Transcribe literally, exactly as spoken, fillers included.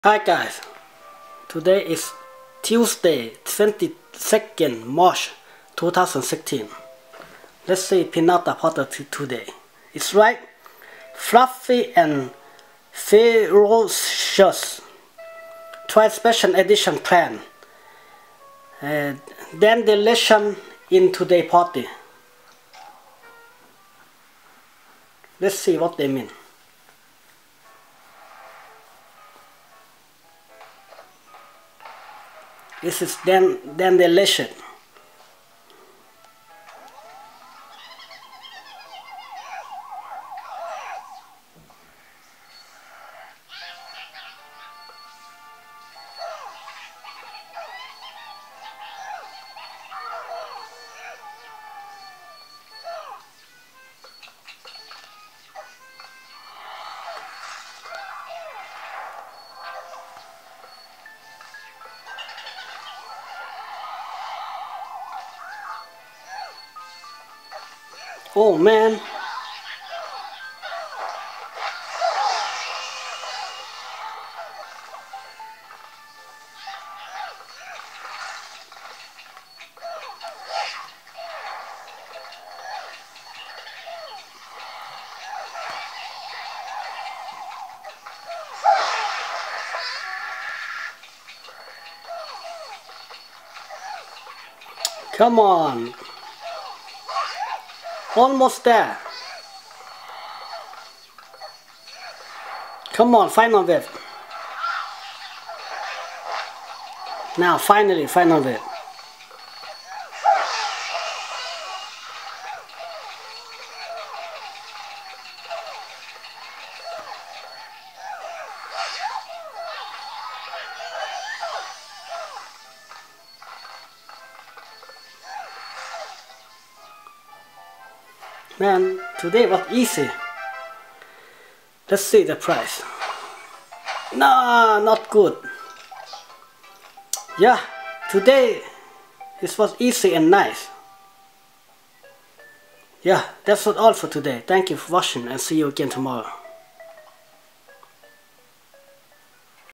Hi guys, today is Tuesday, twenty-second March two thousand sixteen. Let's see Piñata Party today. It's right, fluffy and ferocious. Try special edition plan. Uh, then the lesson in today party. Let's see what they mean. This is then then the lesson. Oh man. Come on. Almost there. Come on, final wave. Now, finally, final wave. Man, today was easy. Let's see the price. No, not good. Yeah, today it was easy and nice. Yeah, that's all for today. Thank you for watching and see you again tomorrow.